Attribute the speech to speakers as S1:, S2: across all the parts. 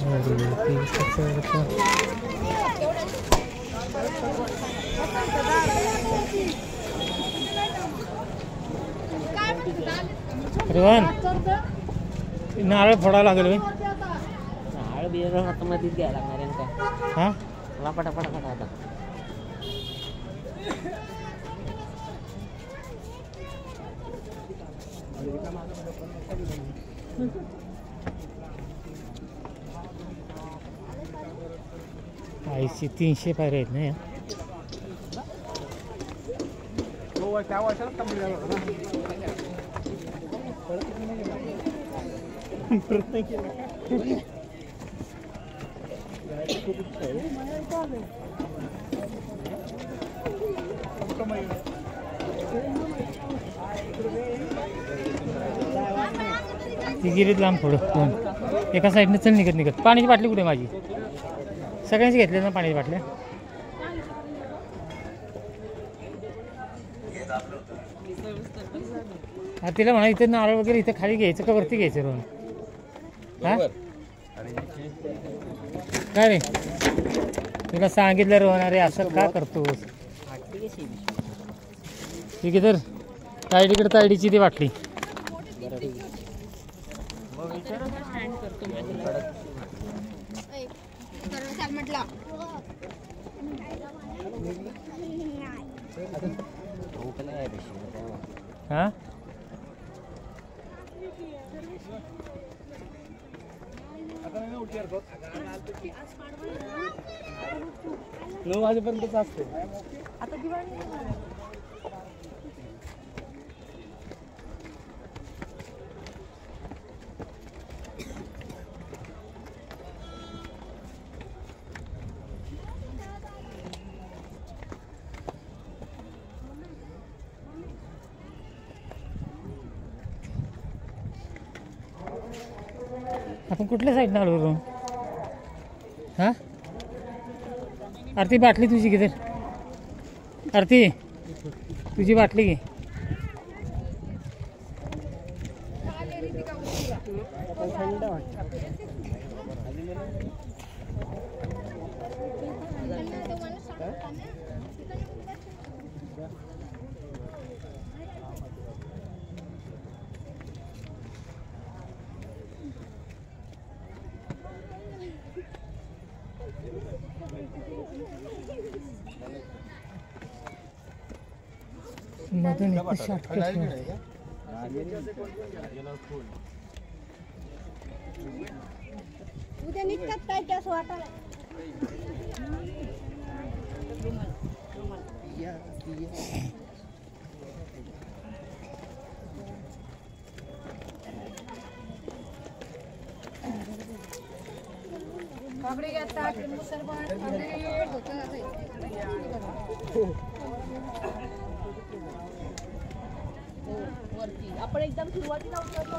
S1: रोहन नारळ फोडावं लागेल मी
S2: नारळ बिरळ हातामध्ये घ्यायला लागणार आहे का
S1: हां
S2: मला पटापटा आता
S1: आईची 300 पायऱ्या आहेत ना या
S3: त्या वर्षाला कमी
S1: ती गिरीत लांब थोडं एका साईडने चल निघत पाण्याची बाटली कुठे माझी सगळ्यांची घेतली ना पाण्याची बाटल्या हा तिला म्हणा इथे नारळ वगैरे इथे खाली घ्यायचं का वरती घ्यायचं रोहन हा काय रे तुला सांगितलं रोहन अरे असं का करतोस ठीक आहे तर तायडीकडे तायडीची ती बाटली हा
S3: 9 वाजेपर्यंतच असते
S4: आता दिवाळी
S1: आपण कुठल्या साईडनं आलो रोहन हां आरती बाटली तुझी किती आरती तुझी बाटली घे मधून एक शॉर्टकट
S4: उद्या निघतात काय त्या वाटायला काबडी घेतात वरती आपण एकदम सुरुवातीला उतरलो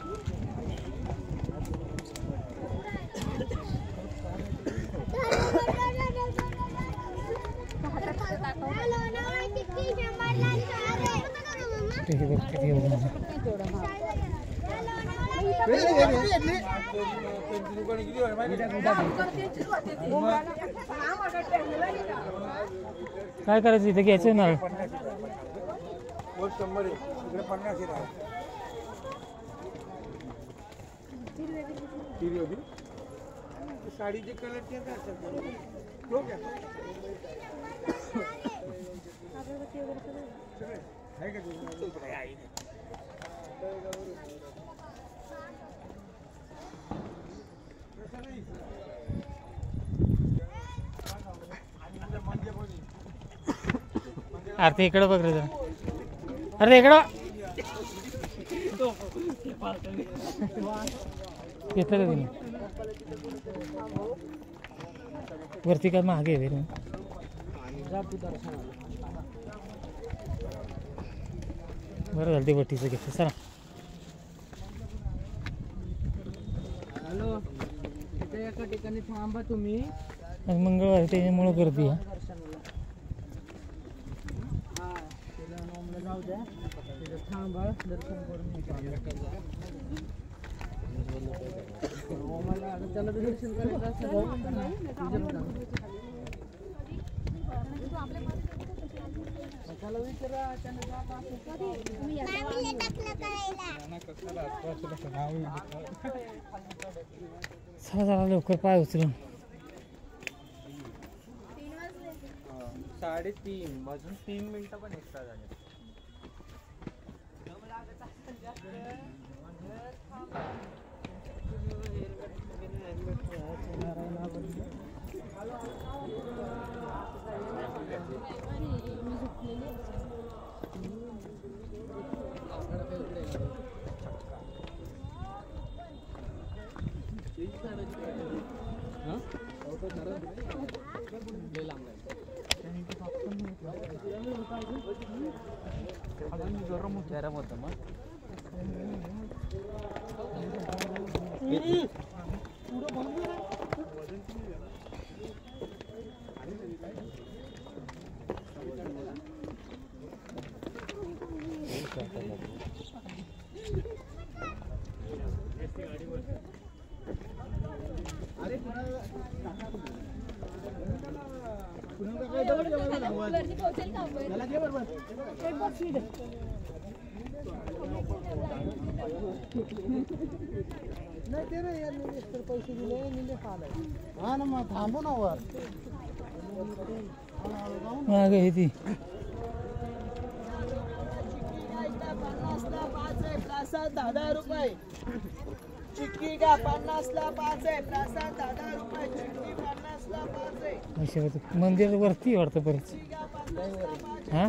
S1: काय करायचं इथे घ्यायचं नारळ
S3: 100 इकडे 50 साडीचे कलर ते
S1: आरती इकडं बघ रे जरा अरे इकडं घेतलं का तुम्ही वरती काय मागे आहे रे बरं झालं ते वटीचं घेतलं चला
S2: हॅलो इथे एका ठिकाणी थांबा तुम्ही
S1: आज मंगळवार त्याच्यामुळं गर्दी आहे
S2: जाऊ द्या थांबा दर्शन करून
S3: त्याला दर्शन करायचं त्याला विचारा त्याने जात असेल
S1: चला लवकर पाय उचलून
S3: 3:30 वाजून 3 मिनिटं पण एक्स्ट्रा झाले. गरम होतं मग नाही ते रे यार मिनिस्टर पैसे दिले निले खालाय हा ना मग थांबू ना वर
S1: मागे आहे ती
S3: प्रसाद 10 रुपये चिक्की का 50 ला 5 आहे प्रसाद 10 रुपये चिक्की 50 ला 5 आहे
S1: अशा मंदिर वरती वाटतं परत हा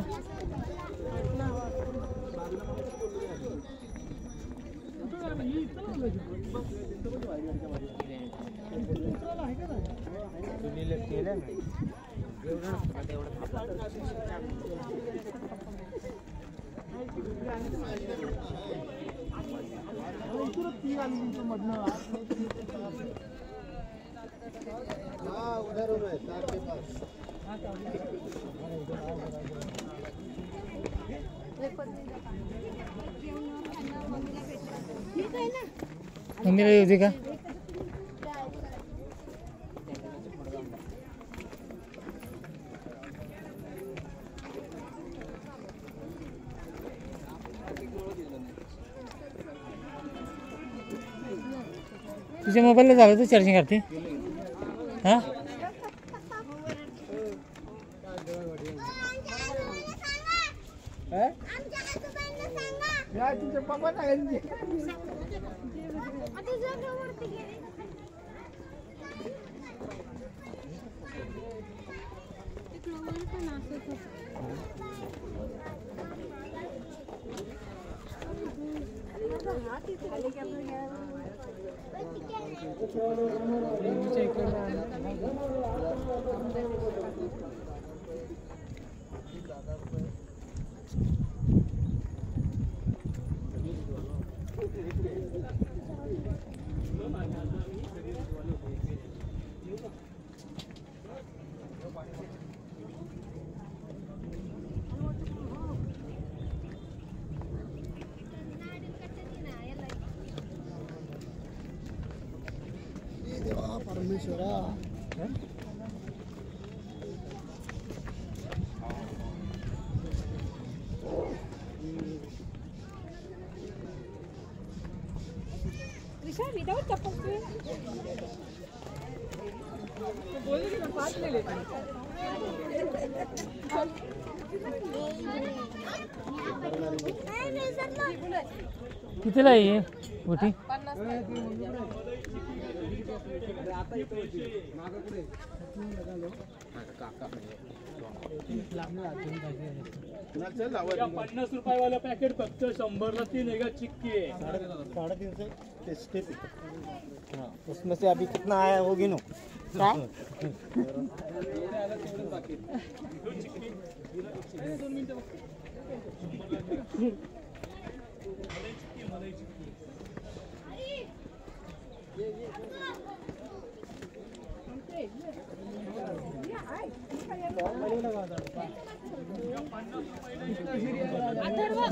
S1: मंदिर येऊ दे का तुझ्या मोबाईलला झालं तू चार्जिंग करते हा
S3: तुझे पप्पा नाही परमेश्वरा
S4: विशाल विदाउट चप्पल
S3: बोलले ना 5 ले लेते
S1: कितीला आहे मोठी
S5: ₹50 वाला पैकेट फक्त 100 ला 3 है चिक्की है
S3: 350 उसमें से अभी कितना आया वो गिनो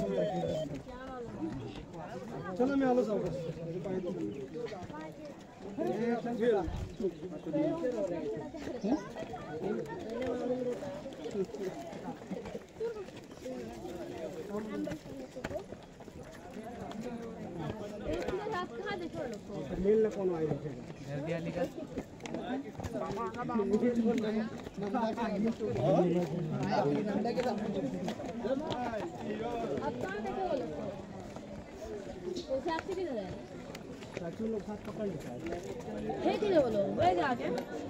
S3: चलो मी आलो सावकाश
S4: बोलो वही आगे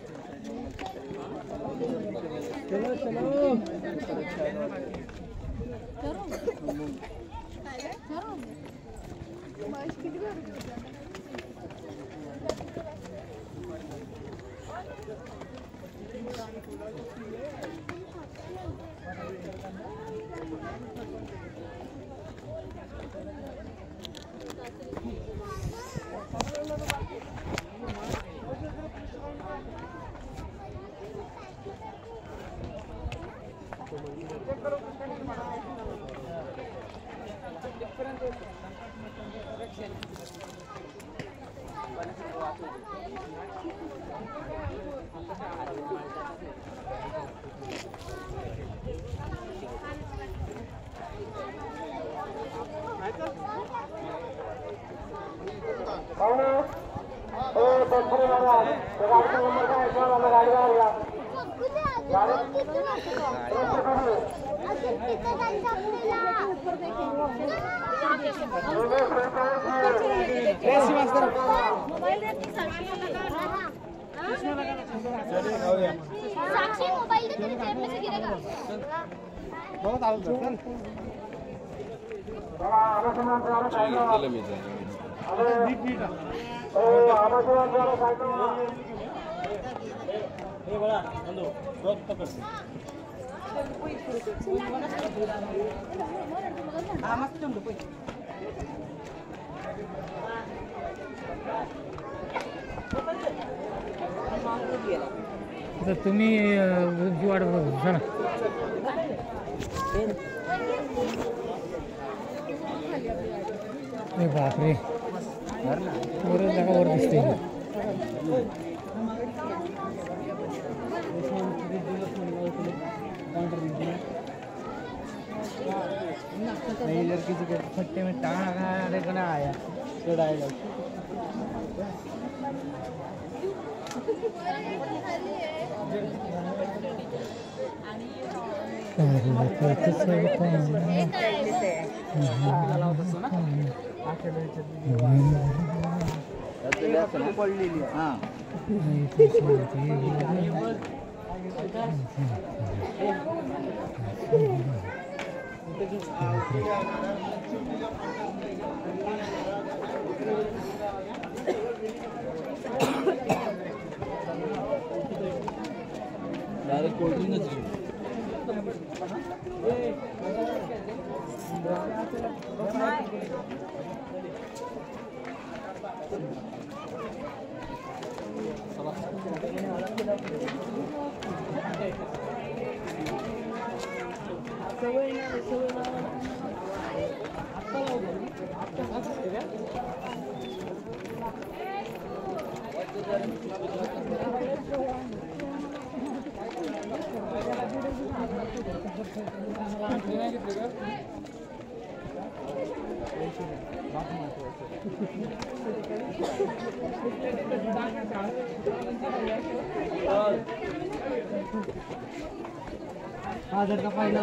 S4: चलो
S6: साक्षी मोबाइल दे तेरे जेब में से गिरेगा बहुत आलू चल
S1: तर तुम्ही वाट बघा ना बापरे वर जागा वर दिसते
S3: लड़की के फट्टे में टांगा आया चढ़ाएगा पडलेली हां डायरेक्ट कोल्ड ड्रिंक आधार का पहिला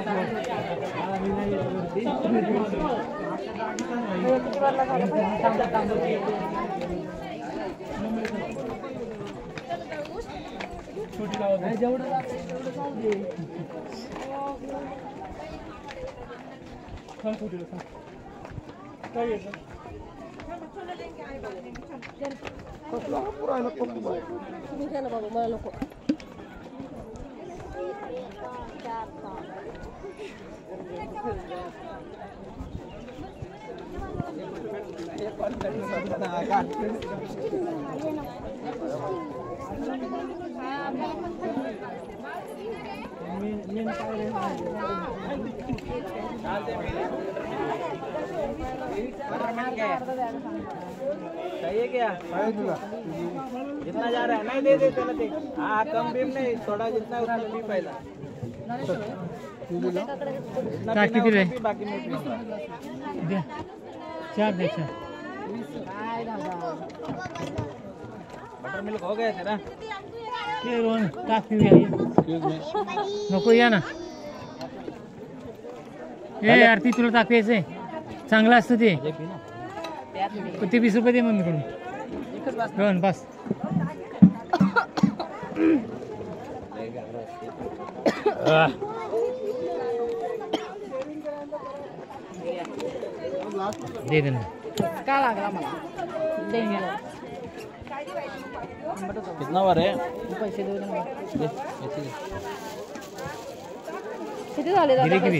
S3: चाहिए क्या जितना जा रहा है नहीं दे चलो दे हाँ कम भी नहीं थोड़ा जितना उतना भी पहला
S1: टाकी किती रे
S3: बाकी में
S1: दे 4 दे 4
S3: बटर मिल्क हो गया तेरा
S1: ते रोहन टाकी आहे नको या ना ए यार ती तुला टाकायचंय चांगलं असतं ते पण ते 20 रुपये दे मम्मीकडून रोहन बस दे दे ना
S4: का लागला मला
S3: कितना वर है
S4: पैसे देऊ ना
S3: दे ऐसे दे
S4: किती झाले
S1: दिले
S4: दादा
S1: किती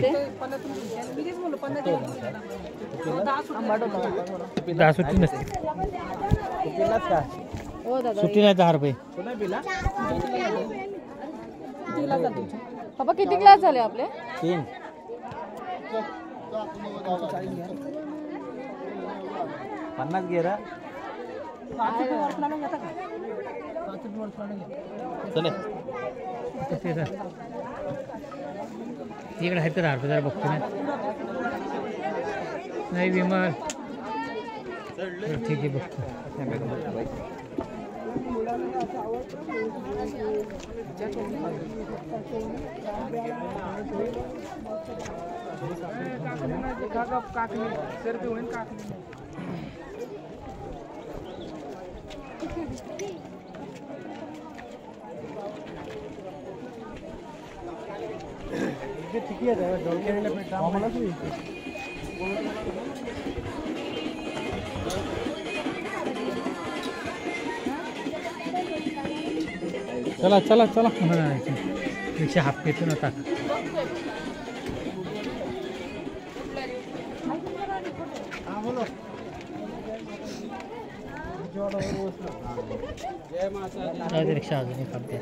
S4: पैसे
S1: 10 सुट्टी नसते
S3: तू पिलास का
S4: हो दादा
S1: सुट्टी नाही 10 रुपये
S3: तू नाही पिला
S4: पप्पा किती ग्लास झाले आपले
S3: 3 50 घे रा चले
S1: ते तर इकडे आहेत 10 रुपये जरा बघतो ना नाही विमान बरं, ठीक आहे बघतो चला चला चला रिक्षा हाफ येतो ना टाक रिक्षा अजून एक हाफ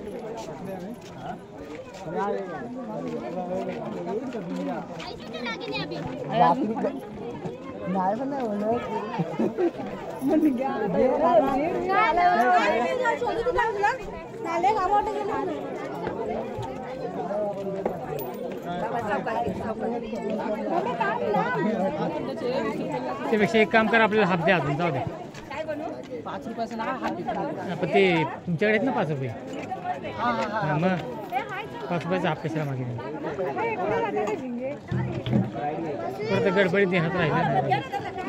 S1: त्यापेक्षा एक काम करा आपल्याला हाफ द्या अजून जाऊ दे
S4: 5 रुपयाचं ना हात
S1: पण ते तुमच्याकडे आहेत ना 5 रुपये हां मग 5 रुपयाचा हाफ कशाला मागे परत गडबडीत देण्यात राहिलं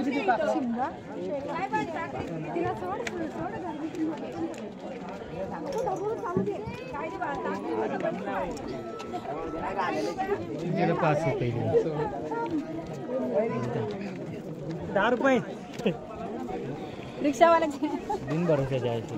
S1: नाही 5 रुपये
S3: 10 रुपये
S4: रिक्षावाल्याचे
S1: दिन भरोसा जायचे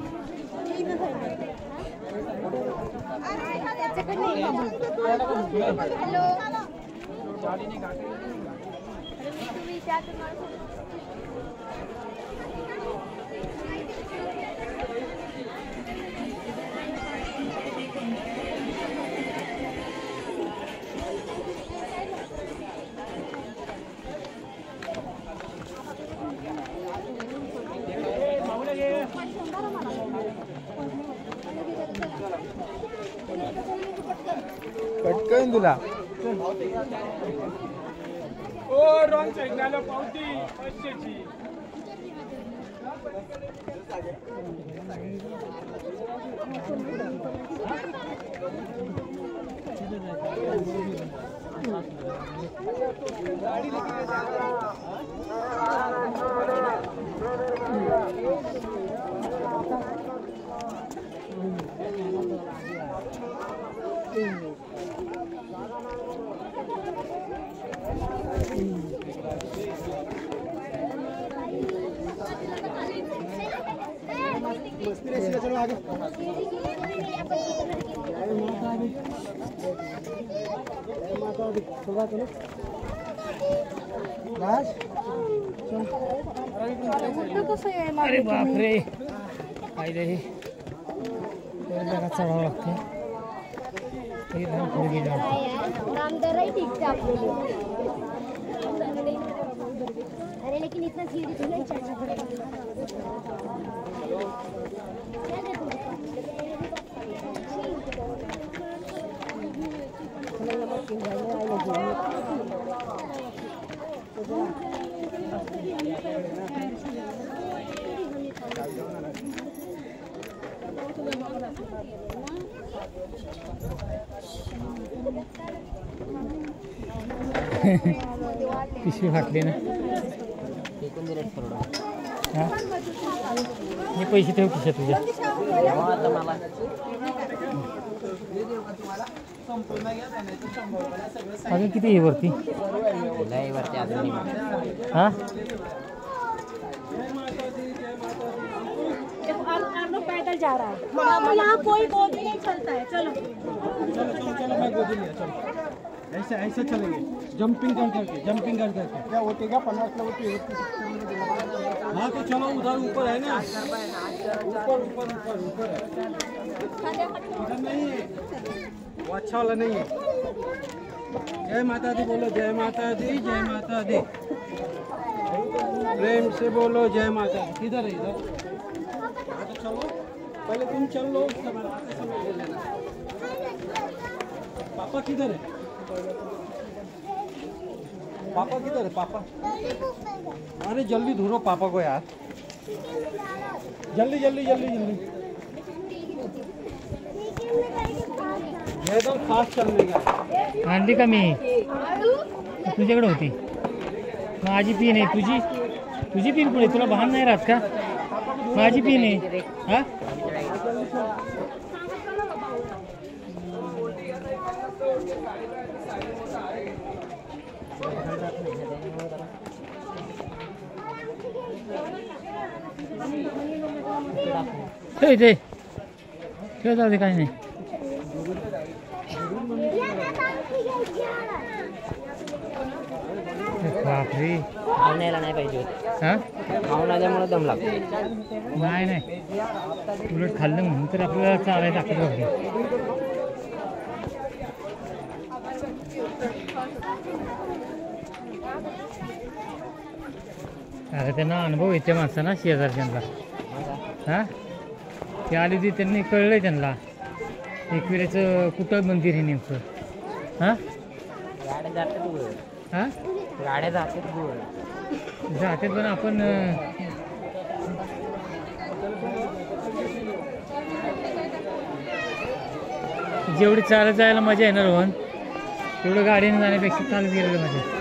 S3: कटकन तुला
S5: ओ रॉंग साईडला पावती 500ची अरे बापरे काय रे जरा चढावं लागते पुढे गेलं
S6: नामदार आहे ठीक आपल्याला अरे लेकिन इतना सीधी तो नहीं चढ़
S1: पिशवी फाटली ना.
S2: एकूण रेट करोड
S1: हा हे पैसे ठेव खिशात तुझ्या.
S2: आता मला
S1: अजून किती आहे वरती?
S2: लय वरती अजून
S1: हा
S6: पैदल जा रहा है यहाँ कोई गोदी नहीं चलता है. चलो
S5: चलो मैं गोदी लिया चलो ऐसे ऐसे चलेंगे जंपिंग कर करके क्या होती क्या 50 किलो होती है. हाँ तो चलो उधर ऊपर है ना ऊपर है इधर नहीं है वो अच्छा वाला नहीं है. जय माता दी बोलो जय माता दी प्रेम से बोलो जय माता दी. किधर है इधर हाँ तो चलो पहले तुम चल लो उसके बाद आते समय ले लेना. पापा किधर है पापा अरे जल्दी ढूंढो पापा को यार जल्दी ये तो फास्ट चलने का.
S1: आणली का मी तुझ्याकडे होती. माझी पीन आहे तुझी पीन पुढे तुला भान नाही राहत का? माझी पीन आहे. हा ते जाऊ दे काही नाही. बापरे
S2: खाऊन यायला नाही पाहिजे होते.
S1: हा
S2: खाऊन आल्यामुळे दम लागतो.
S1: नाही उलट खाल्लं म्हणून तर आपल्याला चालायला ताकद वाटते. अरे त्यांना अनुभव येते माणसांना शेजारच्यांना. हा ते आली होती त्यांनी कळलंय त्यांना एकविरेचं कुठं मंदिर आहे नेमकं. हा
S2: गाड्या जातात गोळ
S1: हा
S2: गाड्या जातात गोळ
S1: जाते पण आपण जेवढी चालत जायला मजा येणार रोहन तेवढं गाडीने जाण्यापेक्षा चालत गेलेलं मजा.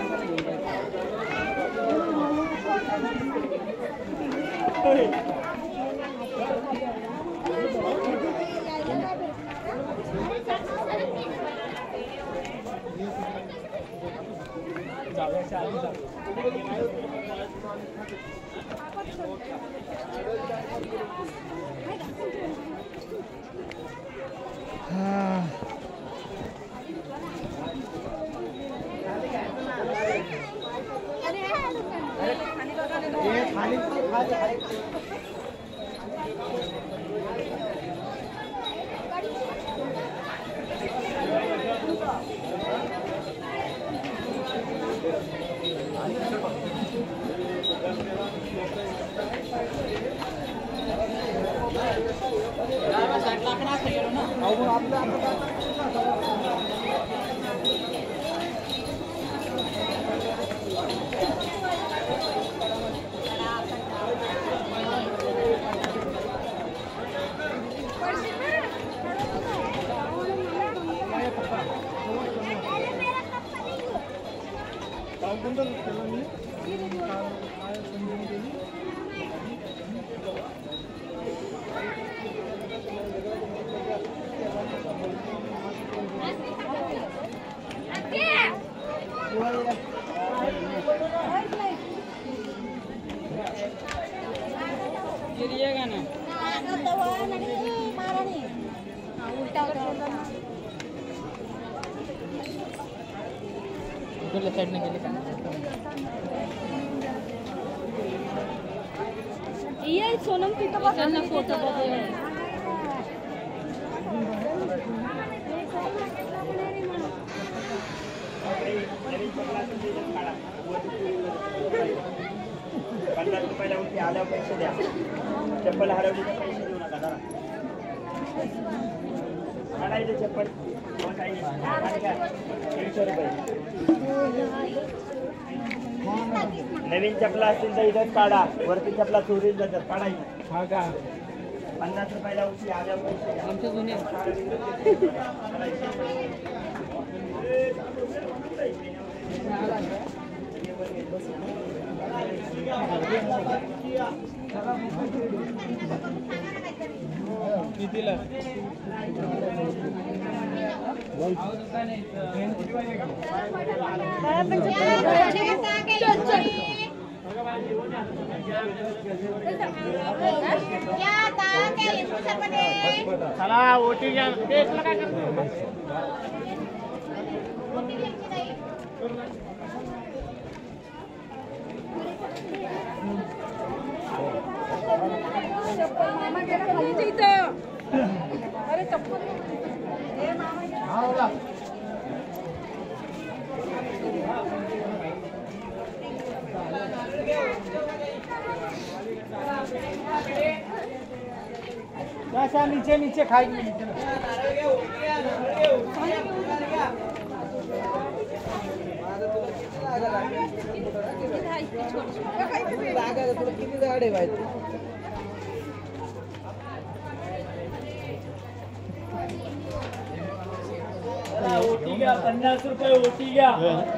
S6: ये सोनम की तो करना फोटो
S3: 50 रुपयाला उलटी आल्यावर पैसे द्या. चप्पल हरवली तर पैसे देऊ नका जरा. काढायचे चप्पल. मग काही नाही. आणि काय? 300 रुपये. नवीन चपला असतील तर इथंच काढा. वरती चपला चोरी जातात काढायची.
S5: हा का
S3: 50 रुपयाला उलटी आल्यावर पैसे द्या.
S2: आमच्या जुने
S5: कितीला
S3: चला ओटी घ्या.
S4: अरे चप्पल
S5: अच्छा नीचे नीचे खाएंगे
S3: किती झाडे पाहिजे. ओटी घ्या. 50 रुपये ओटी घ्या.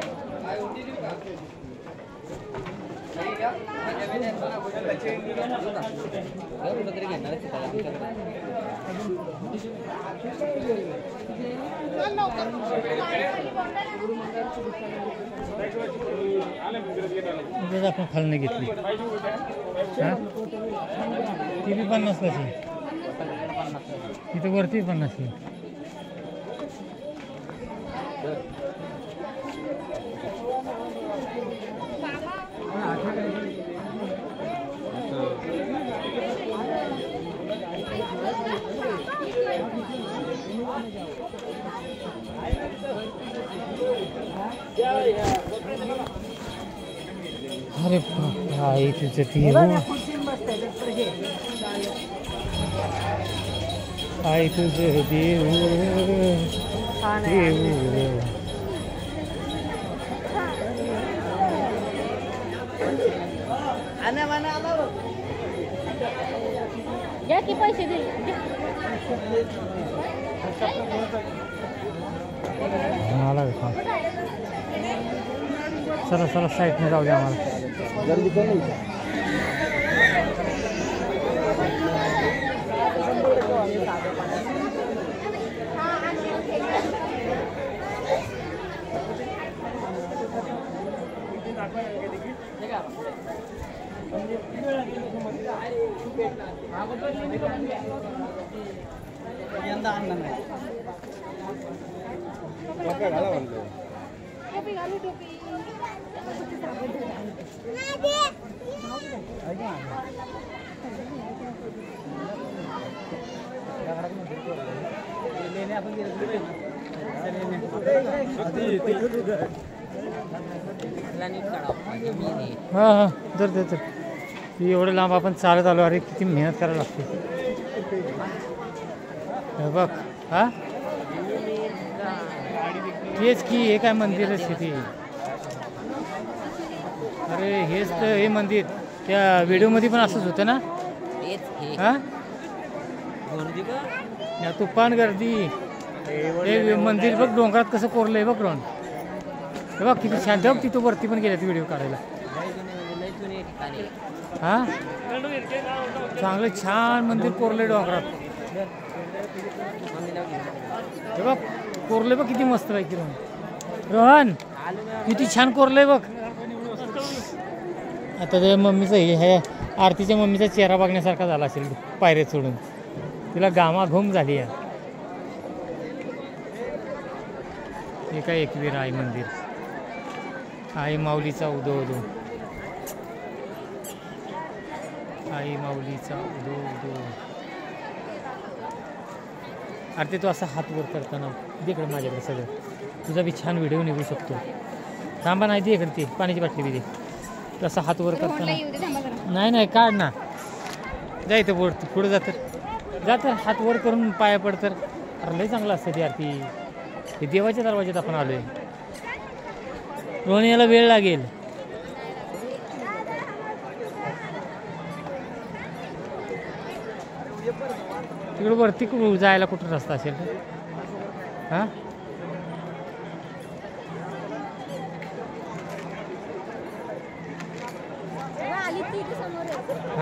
S2: कुठंतरी घेणार
S1: आपण खालनं घेतली. हां ती बी 50 लाची. इथं वरती 50 ची. अरे आई तुझं ती आई तुझं देव देव.
S4: घ्या की पैसे दे.
S1: मला चला चला साईडने जाऊ द्या आम्हाला.
S5: गर्दी कमी
S3: यंदा आणलं नाही.
S5: घाला म्हणलं
S4: टोपी घालू टोपी.
S1: हां हां जर तर एवढं लांब आपण चालत आलो. अरे किती मेहनत करायला लागते. हे बघ हा तेच की हे काय मंदिरच तिथे. अरे हेच तर हे मंदिर त्या व्हिडिओमध्ये पण असंच होतं ना. हां या तुफान गर्दी. हे मंदिर बघ डोंगरात कसं कोरलंय बघ रोन. हे बघ किती छान. बघ तिथं वरती पण गेल्यात व्हिडिओ काढायला. हां चांगलं छान मंदिर कोरलंय डोंगरात. हे बघ कोरलंय बघ किती मस्त पैकी रोहन. रोहन किती छान कोरलंय बघ. आता ते मम्मीचं हे आरतीच्या मम्मीचा चेहरा बघण्यासारखा झाला असेल पायऱ्या सोडून. तिला घामाघूम झाली आहे. हे काय एकवीर आई मंदिर. आई माऊलीचा उदो उदो. आई माऊलीचा उदो उदो. अरे ते तू असा हात वर करताना इकडे माझ्याकडे सगळं तुझा बी छान व्हिडिओ निघू शकतो. थांबा नाही दे इकडे ती पाण्याची बाटली बी दे. तसा हात वर
S4: रोहनला
S1: करताना
S4: येऊ दे थांबा जरा.
S1: नाही नाही काढ ना जायचं पुढं जातं हात वर करून पाया पडतर अरे लय चांगलं असतं ती आरती हे देवाच्या दरवाज्यात आपण आलोय रोहन याला वेळ लागेल तिकडं वरती जायला कुठं रस्ता असेल हां
S4: आली ती इथे समोर आहे.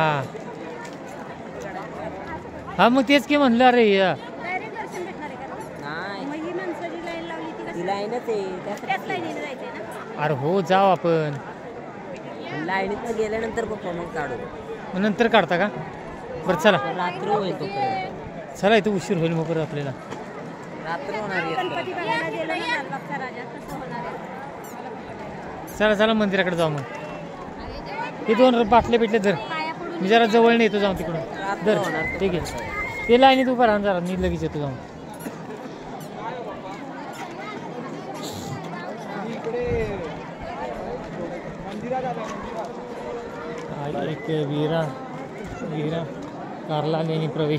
S1: हा मग तेच की म्हणलं अरे
S4: डायरेक्ट दर्शन भेटणार आहे का?
S2: नाही
S4: मग ही माणसं जी लाईन लावली ती
S2: ती लाईनच आहे
S4: त्याच लाईनीने जायचंय ना.
S1: अरे हो जाऊ आपण
S2: लाईनीत गेल्यानंतर बघ मग काढू
S1: मग नंतर काढता का बरं चला
S2: रात्र होईल तोपर्यंत
S1: चला इथं उशीर होईल मग परत आपल्याला
S2: रात्र होणार आहे.
S4: गणपती बघायला गेलो ना लालबागचा राजा तसं होणार आहे.
S1: चला चला मंदिराकडे जाऊ मग हे 2 बाटले भेटले धर
S4: पाया पडून
S1: मी जरा जवळ नाही येतो जाऊन तिकडून धर ठीक आहे ते लाईनीत उभा राहा जरा मी लगेच येतो जाऊन एक वीरा कारला लेणी प्रवेश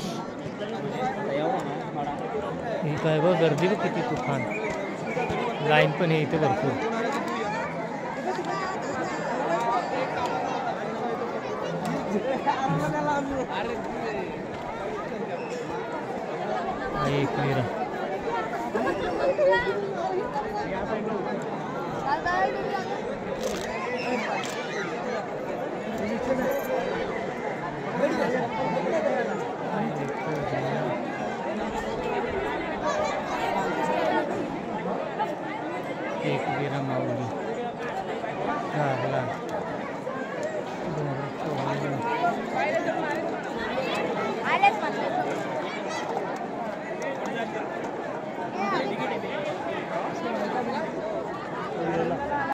S1: ही काय बघ गर्दी बघ किती तुफान लाईन पण आहे इथे भरपूर एक वीरा
S6: दादा